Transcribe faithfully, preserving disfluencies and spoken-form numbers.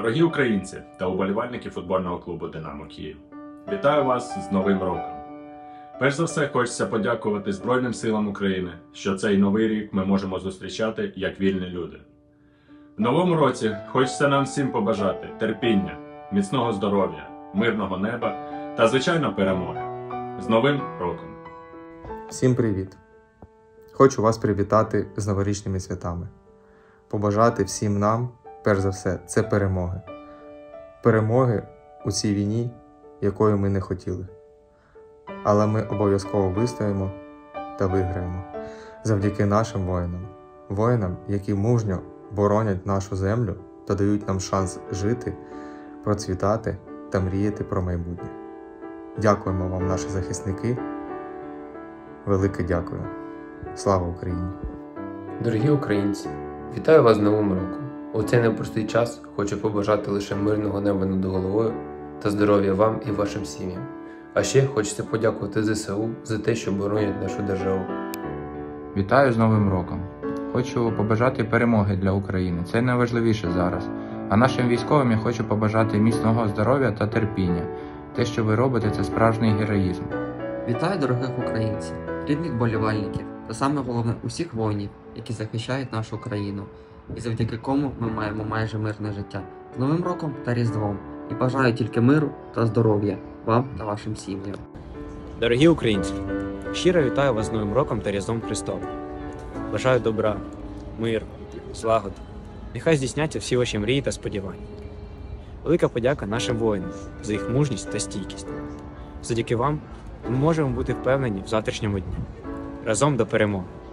Дорогі українці та уболівальники футбольного клубу «Динамо Київ», вітаю вас з Новим роком! Перш за все, хочеться подякувати Збройним силам України, що цей новий рік ми можемо зустрічати як вільні люди. В новому році хочеться нам всім побажати терпіння, міцного здоров'я, мирного неба та, звичайно, перемоги. З Новим роком! Всім привіт! Хочу вас привітати з новорічними святами. Побажати всім нам, перш за все, це перемоги. Перемоги у цій війні, якої ми не хотіли. Але ми обов'язково вистоїмо та виграємо. Завдяки нашим воїнам. Воїнам, які мужньо боронять нашу землю та дають нам шанс жити, процвітати та мріяти про майбутнє. Дякуємо вам, наші захисники. Велике дякую. Слава Україні! Дорогі українці, вітаю вас з Новим роком. У цей непростий час хочу побажати лише мирного неба над головою та здоров'я вам і вашим сім'ям. А ще хочеться подякувати зе се у за те, що боронять нашу державу. Вітаю з Новим роком! Хочу побажати перемоги для України, це найважливіше зараз. А нашим військовим я хочу побажати міцного здоров'я та терпіння. Те, що ви робите, це справжній героїзм. Вітаю дорогих українців, рідних болівальників та саме головне усіх воїнів, які захищають нашу країну, і завдяки кому ми маємо майже мирне життя. З Новим роком та Різдвом! І бажаю тільки миру та здоров'я вам та вашим сім'ям. Дорогі українці, щиро вітаю вас з Новим роком та Різдвом Христовим. Бажаю добра, миру, злагоди. Нехай здійсняться всі ваші мрії та сподівання. Велика подяка нашим воїнам за їх мужність та стійкість. Завдяки вам ми можемо бути впевнені в завтрашньому дні. Разом до перемоги!